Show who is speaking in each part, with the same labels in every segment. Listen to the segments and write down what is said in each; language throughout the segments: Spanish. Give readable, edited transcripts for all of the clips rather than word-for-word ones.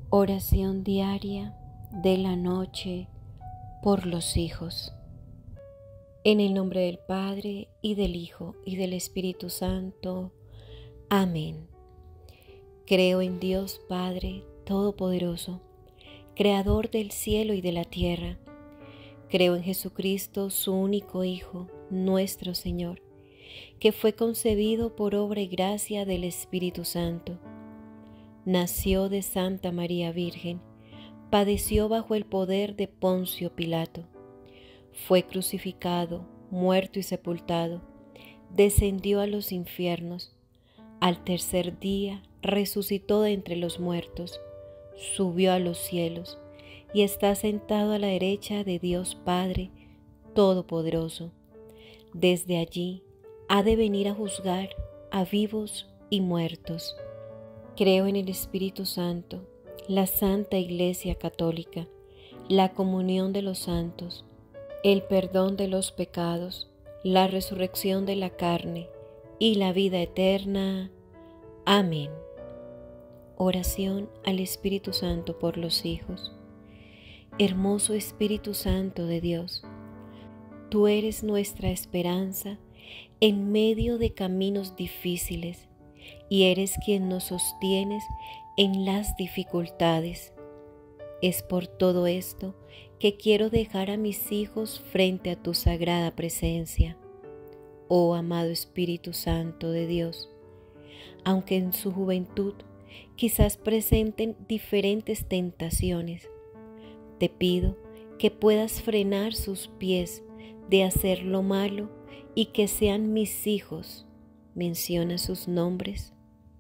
Speaker 1: Oración diaria de la noche por los hijos. En el nombre del Padre, y del Hijo, y del Espíritu Santo. Amén. Creo en Dios Padre Todopoderoso, Creador del cielo y de la tierra. Creo en Jesucristo, su único Hijo, nuestro Señor, que fue concebido por obra y gracia del Espíritu Santo. Nació de Santa María Virgen, padeció bajo el poder de Poncio Pilato, fue crucificado, muerto y sepultado, descendió a los infiernos, al tercer día resucitó de entre los muertos, subió a los cielos y está sentado a la derecha de Dios Padre Todopoderoso. Desde allí ha de venir a juzgar a vivos y muertos. Creo en el Espíritu Santo, la Santa Iglesia Católica, la comunión de los santos, el perdón de los pecados, la resurrección de la carne y la vida eterna. Amén. Oración al Espíritu Santo por los hijos. Hermoso Espíritu Santo de Dios, tú eres nuestra esperanza en medio de caminos difíciles, y eres quien nos sostienes en las dificultades. Es por todo esto que quiero dejar a mis hijos frente a tu sagrada presencia. Oh amado Espíritu Santo de Dios, aunque en su juventud quizás presenten diferentes tentaciones, te pido que puedas frenar sus pies de hacer lo malo y que sean mis hijos. Menciona sus nombres.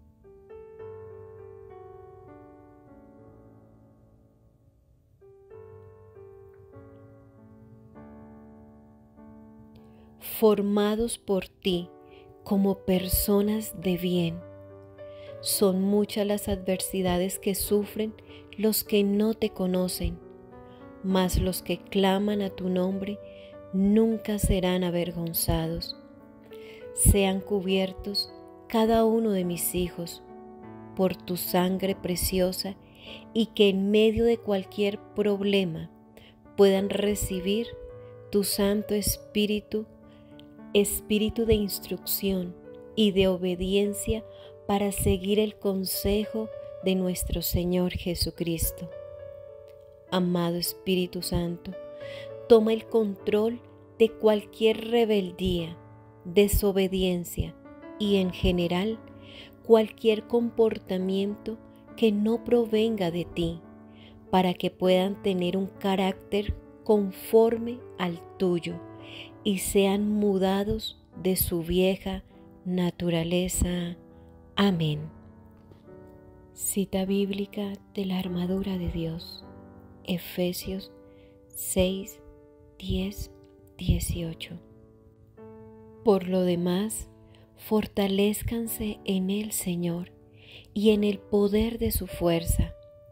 Speaker 1: Formados por ti como personas de bien. Son muchas las adversidades que sufren los que no te conocen, mas los que claman a tu nombre nunca serán avergonzados. Sean cubiertos cada uno de mis hijos por tu sangre preciosa, y que en medio de cualquier problema puedan recibir tu Santo Espíritu, Espíritu de instrucción y de obediencia para seguir el consejo de nuestro Señor Jesucristo. Amado Espíritu Santo, toma el control de cualquier rebeldía, desobediencia y en general cualquier comportamiento que no provenga de ti, para que puedan tener un carácter conforme al tuyo y sean mudados de su vieja naturaleza. Amén. Cita bíblica de la armadura de Dios, Efesios 6, 10, 18. Por lo demás, fortalézcanse en el Señor y en el poder de su fuerza.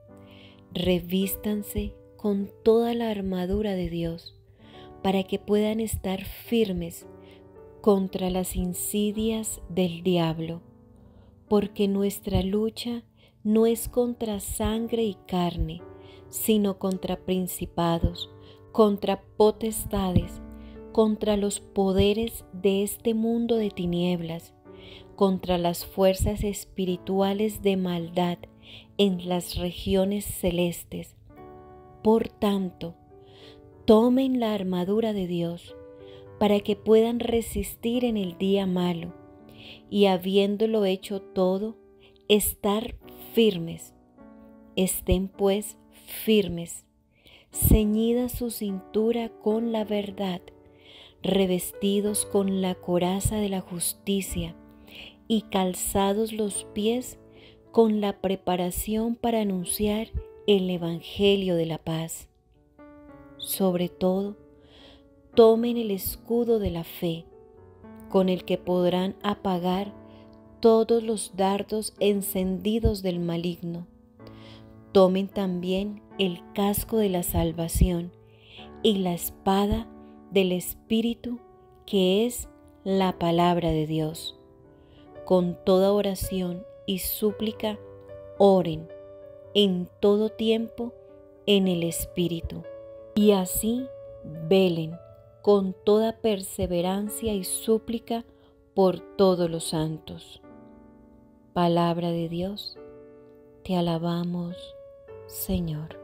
Speaker 1: Revístanse con toda la armadura de Dios, para que puedan estar firmes contra las insidias del diablo, porque nuestra lucha no es contra sangre y carne, sino contra principados, contra potestades, contra los poderes de este mundo de tinieblas, contra las fuerzas espirituales de maldad en las regiones celestes. Por tanto, tomen la armadura de Dios para que puedan resistir en el día malo y, habiéndolo hecho todo, estar firmes. Estén pues firmes, ceñida su cintura con la verdad, revestidos con la coraza de la justicia y calzados los pies con la preparación para anunciar el Evangelio de la paz. Sobre todo, tomen el escudo de la fe, con el que podrán apagar todos los dardos encendidos del maligno. Tomen también el casco de la salvación y la espada del Espíritu, que es la palabra de Dios. Con toda oración y súplica, oren en todo tiempo en el Espíritu, y así velen con toda perseverancia y súplica por todos los santos. Palabra de Dios, te alabamos, Señor.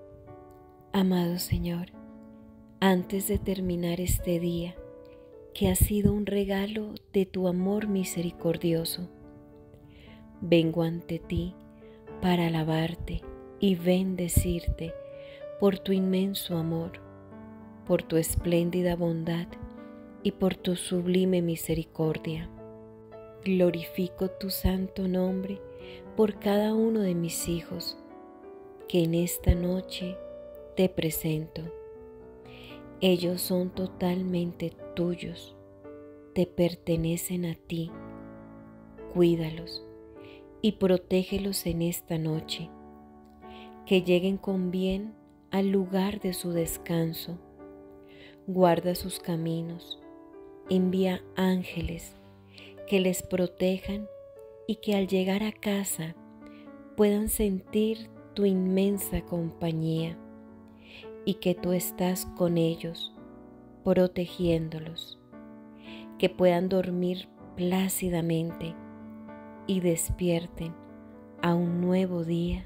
Speaker 1: Amado Señor, antes de terminar este día, que ha sido un regalo de tu amor misericordioso, vengo ante ti para alabarte y bendecirte por tu inmenso amor, por tu espléndida bondad y por tu sublime misericordia. Glorifico tu santo nombre por cada uno de mis hijos, que en esta noche te presento. Ellos son totalmente tuyos, te pertenecen a ti. Cuídalos y protégelos en esta noche, que lleguen con bien al lugar de su descanso. Guarda sus caminos, envía ángeles que les protejan y que al llegar a casa puedan sentir tu inmensa compañía y que tú estás con ellos, protegiéndolos, que puedan dormir plácidamente y despierten a un nuevo día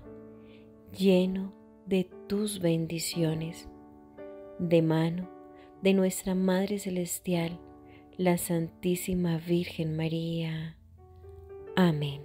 Speaker 1: lleno de tus bendiciones, de mano de nuestra Madre Celestial, la Santísima Virgen María. Amén.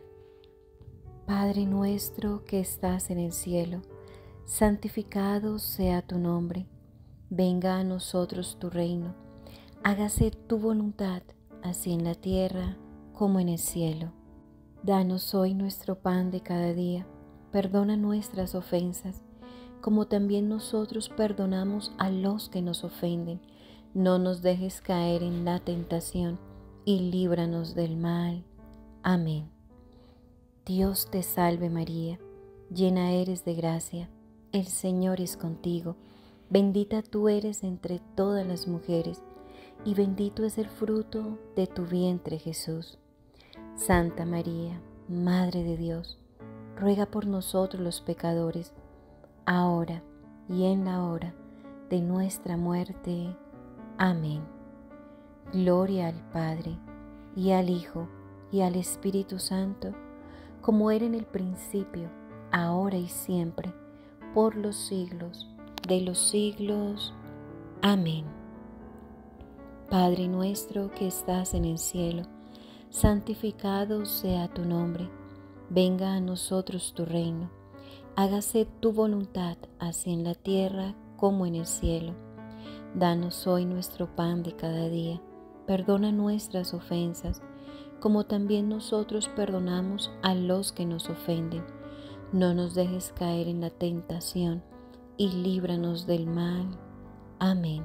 Speaker 1: Padre nuestro que estás en el cielo, santificado sea tu nombre. Venga a nosotros tu reino. Hágase tu voluntad, así en la tierra como en el cielo. Danos hoy nuestro pan de cada día. Perdona nuestras ofensas, como también nosotros perdonamos a los que nos ofenden. No nos dejes caer en la tentación y líbranos del mal. Amén. Dios te salve María, llena eres de gracia, el Señor es contigo. Bendita tú eres entre todas las mujeres, y bendito es el fruto de tu vientre Jesús. Santa María, Madre de Dios, ruega por nosotros los pecadores, ahora y en la hora de nuestra muerte. Amén. Gloria al Padre, y al Hijo, y al Espíritu Santo, como era en el principio, ahora y siempre, por los siglos de los siglos. Amén. Padre nuestro que estás en el cielo, santificado sea tu nombre. Venga a nosotros tu reino. Hágase tu voluntad, así en la tierra como en el cielo. Danos hoy nuestro pan de cada día. Perdona nuestras ofensas, como también nosotros perdonamos a los que nos ofenden. No nos dejes caer en la tentación y líbranos del mal. Amén.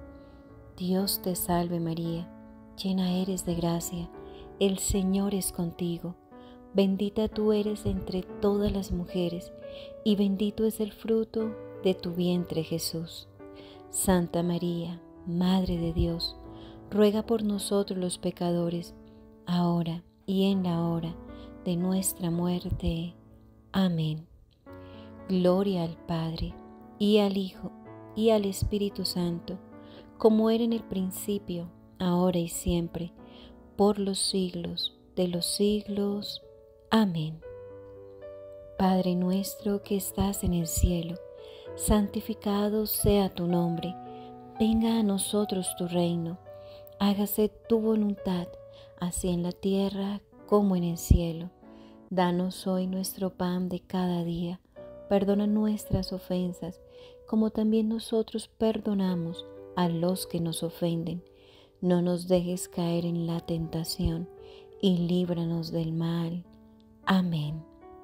Speaker 1: Dios te salve María, llena eres de gracia, el Señor es contigo. Bendita tú eres entre todas las mujeres, y bendito es el fruto de tu vientre Jesús. Santa María, Madre de Dios, ruega por nosotros los pecadores, ahora y en la hora de nuestra muerte. Amén. Gloria al Padre, y al Hijo, y al Espíritu Santo, como era en el principio, ahora y siempre, por los siglos de los siglos. Amén. Padre nuestro que estás en el cielo, santificado sea tu nombre. Venga a nosotros tu reino. Hágase tu voluntad, así en la tierra como en el cielo. Danos hoy nuestro pan de cada día. Perdona nuestras ofensas, como también nosotros perdonamos a los que nos ofenden. No nos dejes caer en la tentación y líbranos del mal. Amén.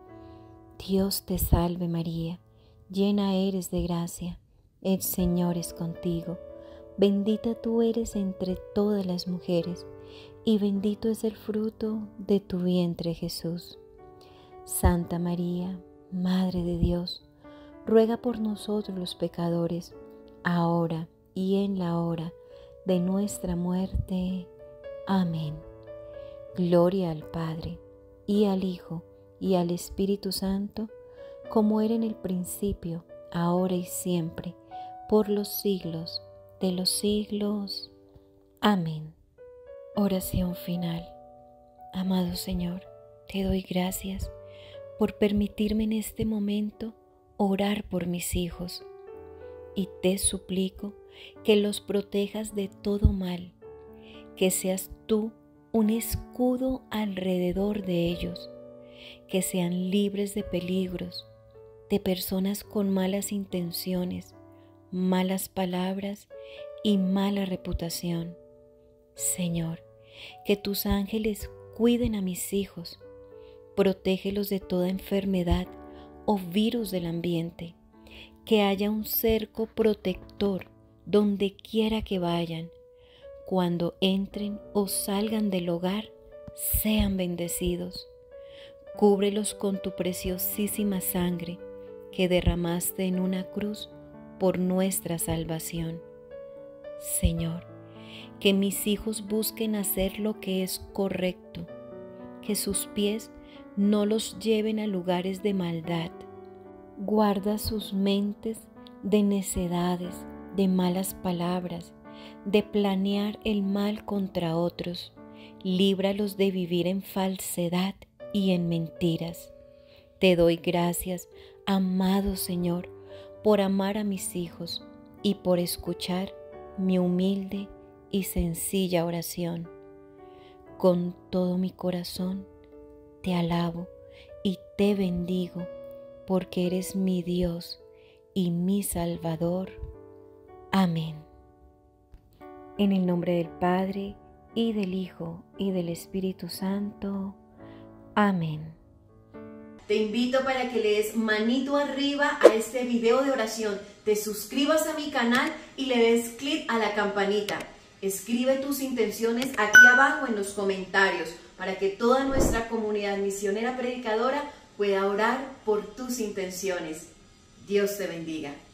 Speaker 1: Dios te salve María, llena eres de gracia, el Señor es contigo. Bendita tú eres entre todas las mujeres, y bendito es el fruto de tu vientre Jesús. Santa María, Madre de Dios, ruega por nosotros los pecadores, ahora y en la hora de nuestra muerte. Amén. Gloria al Padre, y al Hijo, y al Espíritu Santo, como era en el principio, ahora y siempre, por los siglos de los siglos. Amén. Oración final. Amado Señor, te doy gracias por permitirme en este momento orar por mis hijos, y te suplico que los protejas de todo mal, que seas tú un escudo alrededor de ellos, que sean libres de peligros, de personas con malas intenciones, malas palabras y mala reputación. Señor, que tus ángeles cuiden a mis hijos, protégelos de toda enfermedad o virus del ambiente, que haya un cerco protector donde quiera que vayan. Cuando entren o salgan del hogar, sean bendecidos. Cúbrelos con tu preciosísima sangre que derramaste en una cruz por nuestra salvación. Señor, que mis hijos busquen hacer lo que es correcto, que sus pies no los lleven a lugares de maldad. Guarda sus mentes de necedades, de malas palabras, de planear el mal contra otros. Líbralos de vivir en falsedad y en mentiras. Te doy gracias, amado Señor, por amar a mis hijos y por escuchar mi humilde y sencilla oración. Con todo mi corazón te alabo y te bendigo, porque eres mi Dios y mi Salvador. Amén. En el nombre del Padre, y del Hijo, y del Espíritu Santo. Amén.
Speaker 2: Te invito para que le des manito arriba a este video de oración, te suscribas a mi canal y le des clic a la campanita. Escribe tus intenciones aquí abajo en los comentarios para que toda nuestra comunidad misionera predicadora pueda orar por tus intenciones. Dios te bendiga.